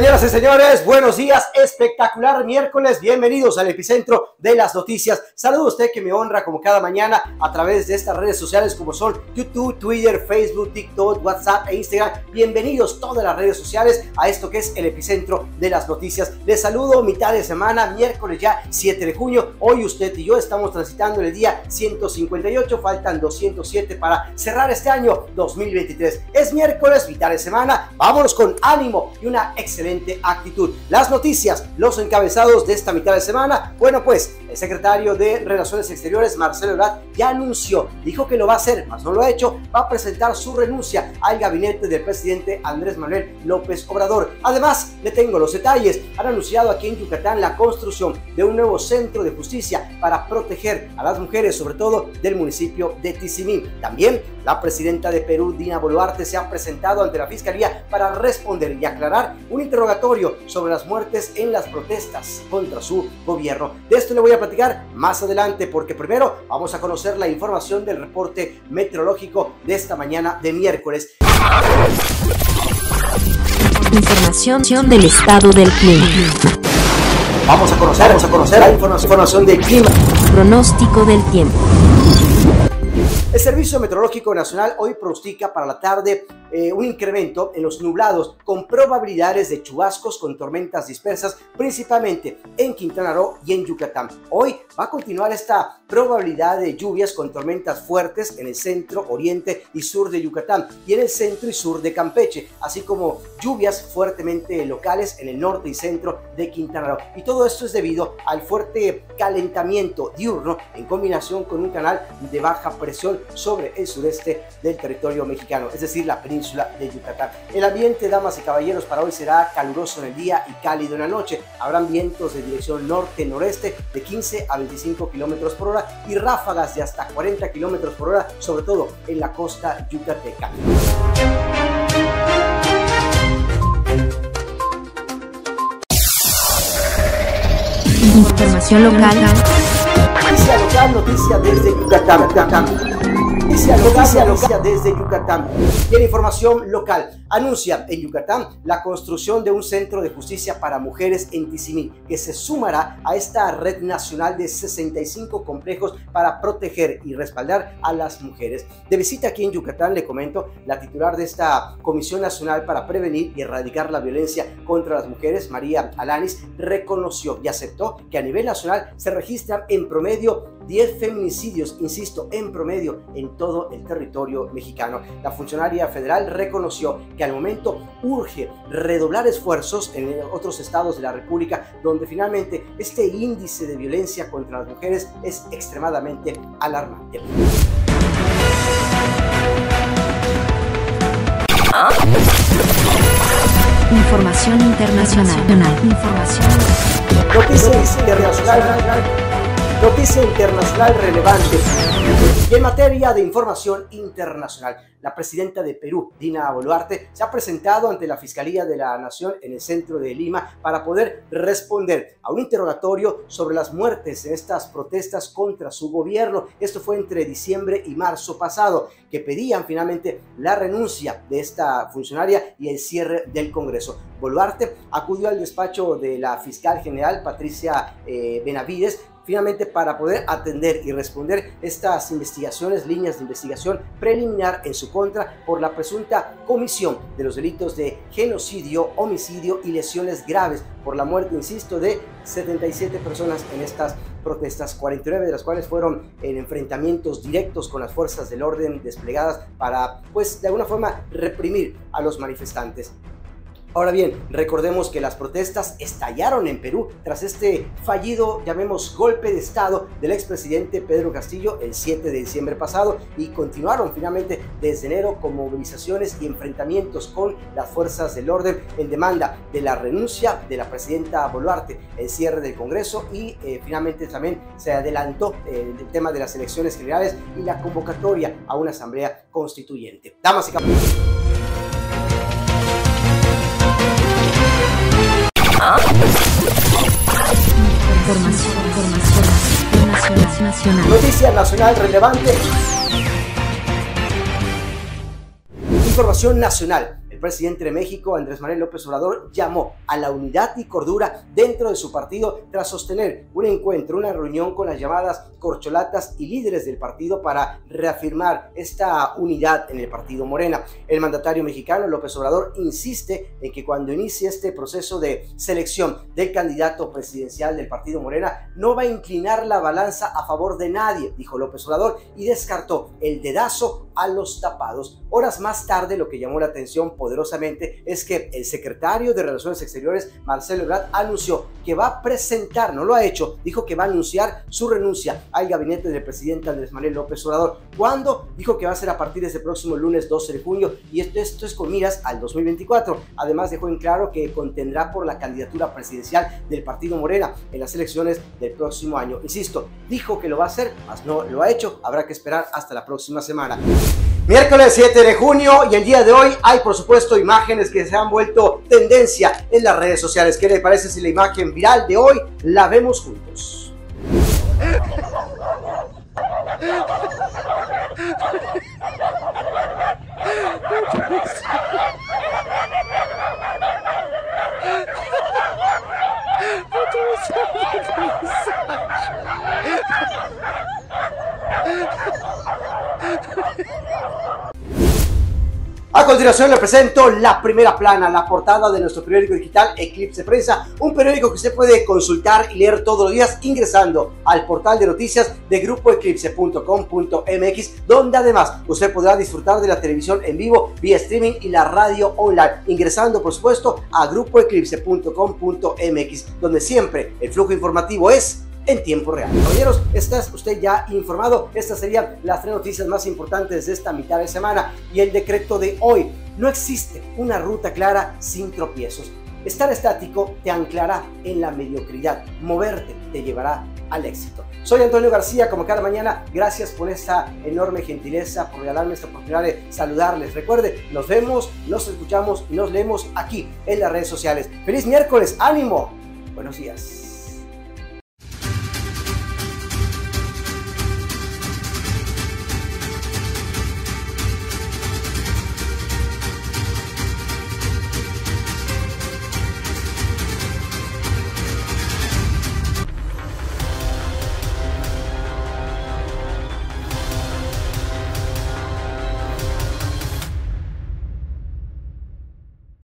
Señoras y señores, buenos días, espectacular miércoles, bienvenidos al epicentro de las noticias. Saludo a usted que me honra como cada mañana a través de estas redes sociales como son YouTube, Twitter, Facebook, TikTok, WhatsApp e Instagram. Bienvenidos todas las redes sociales a esto que es el epicentro de las noticias. Les saludo mitad de semana, miércoles ya 7 de junio. Hoy usted y yo estamos transitando el día 158, faltan 207 para cerrar este año 2023. Es miércoles, mitad de semana, vámonos con ánimo y una excelente actitud. Las noticias, los encabezados de esta mitad de semana. Bueno, pues el secretario de Relaciones Exteriores, Marcelo Ebrard, ya anunció, dijo que lo va a hacer, mas no lo ha hecho, va a presentar su renuncia al gabinete del presidente Andrés Manuel López Obrador. Además, le tengo los detalles. Han anunciado aquí en Yucatán la construcción de un nuevo centro de justicia para proteger a las mujeres, sobre todo del municipio de Tizimín. También la presidenta de Perú, Dina Boluarte, se ha presentado ante la Fiscalía para responder y aclarar un interrogatorio sobre las muertes en las protestas contra su gobierno. De esto le voy a platicar más adelante, porque primero vamos a conocer la información del reporte meteorológico de esta mañana de miércoles. Información del estado del clima. Vamos a conocer la información del clima. Pronóstico del tiempo. El Servicio Meteorológico Nacional hoy pronostica para la tarde un incremento en los nublados con probabilidades de chubascos con tormentas dispersas, principalmente en Quintana Roo y en Yucatán. Hoy va a continuar esta probabilidad de lluvias con tormentas fuertes en el centro, oriente y sur de Yucatán y en el centro y sur de Campeche, así como lluvias fuertemente locales en el norte y centro de Quintana Roo. Y todo esto es debido al fuerte calentamiento diurno en combinación con un canal de baja presión sobre el sureste del territorio mexicano, es decir, la península de Yucatán. El ambiente, damas y caballeros, para hoy será caluroso en el día y cálido en la noche. Habrán vientos de dirección norte-noreste de 15 a 25 kilómetros por hora y ráfagas de hasta 40 kilómetros por hora, sobre todo en la costa yucateca. Información local. Noticia desde Yucatán. Noticia desde Yucatán. Y en información local, anuncia en Yucatán la construcción de un centro de justicia para mujeres en Tizimín, que se sumará a esta red nacional de 65 complejos para proteger y respaldar a las mujeres. De visita aquí en Yucatán, le comento, la titular de esta Comisión Nacional para Prevenir y Erradicar la Violencia contra las Mujeres, María Alanis, reconoció y aceptó que a nivel nacional se registran en promedio 10 feminicidios, insisto, en promedio en todo el territorio mexicano. La funcionaria federal reconoció que al momento urge redoblar esfuerzos en otros estados de la República, donde finalmente este índice de violencia contra las mujeres es extremadamente alarmante. Información internacional. Noticia internacional relevante. Y en materia de información internacional, la presidenta de Perú, Dina Boluarte, se ha presentado ante la Fiscalía de la Nación en el centro de Lima para poder responder a un interrogatorio sobre las muertes en estas protestas contra su gobierno. Esto fue entre diciembre y marzo pasado, que pedían finalmente la renuncia de esta funcionaria y el cierre del Congreso. Boluarte acudió al despacho de la fiscal general, Patricia Benavides, finalmente para poder atender y responder estas investigaciones, líneas de investigación preliminar en su contra por la presunta comisión de los delitos de genocidio, homicidio y lesiones graves por la muerte, insisto, de 77 personas en estas protestas, 49 de las cuales fueron en enfrentamientos directos con las fuerzas del orden desplegadas para, pues, de alguna forma reprimir a los manifestantes. Ahora bien, recordemos que las protestas estallaron en Perú tras este fallido, llamemos, golpe de estado del expresidente Pedro Castillo el 7 de diciembre pasado y continuaron finalmente desde enero con movilizaciones y enfrentamientos con las fuerzas del orden en demanda de la renuncia de la presidenta Boluarte, el cierre del Congreso y finalmente también se adelantó el tema de las elecciones generales y la convocatoria a una asamblea constituyente. Damas y caballeros. Información nacional. Noticia nacional relevante. Información nacional. El El presidente de México, Andrés Manuel López Obrador, llamó a la unidad y cordura dentro de su partido tras sostener un encuentro, una reunión con las llamadas corcholatas y líderes del partido para reafirmar esta unidad en el partido Morena. El mandatario mexicano, López Obrador, insiste en que cuando inicie este proceso de selección del candidato presidencial del partido Morena, no va a inclinar la balanza a favor de nadie, dijo López Obrador, y descartó el dedazo a los tapados. Horas más tarde, lo que llamó la atención poderosamente es que el secretario de Relaciones Exteriores, Marcelo Ebrard, anunció que va a presentar, no lo ha hecho, dijo que va a anunciar su renuncia al gabinete del presidente Andrés Manuel López Obrador. ¿Cuándo? Dijo que va a ser a partir de este próximo lunes 12 de junio y esto es con miras al 2024. Además, dejó en claro que contendrá por la candidatura presidencial del partido Morena en las elecciones del próximo año. Insisto, dijo que lo va a hacer, mas no lo ha hecho. Habrá que esperar hasta la próxima semana. Miércoles 7 de junio y el día de hoy hay, por supuesto, imágenes que se han vuelto tendencia en las redes sociales. ¿Qué le parece si la imagen viral de hoy la vemos juntos? A continuación le presento la primera plana, la portada de nuestro periódico digital Eclipse Prensa, un periódico que usted puede consultar y leer todos los días ingresando al portal de noticias de grupoeclipse.com.mx, donde además usted podrá disfrutar de la televisión en vivo, vía streaming y la radio online, ingresando por supuesto a grupoeclipse.com.mx, donde siempre el flujo informativo es en tiempo real. Caballeros, ¿estás usted ya informado? Estas serían las 3 noticias más importantes de esta mitad de semana y el decreto de hoy. No existe una ruta clara sin tropiezos. Estar estático te anclará en la mediocridad. Moverte te llevará al éxito. Soy Antonio García, como cada mañana. Gracias por esta enorme gentileza, por regalarme esta oportunidad de saludarles. Recuerde, nos vemos, nos escuchamos y nos leemos aquí en las redes sociales. ¡Feliz miércoles! ¡Ánimo! Buenos días.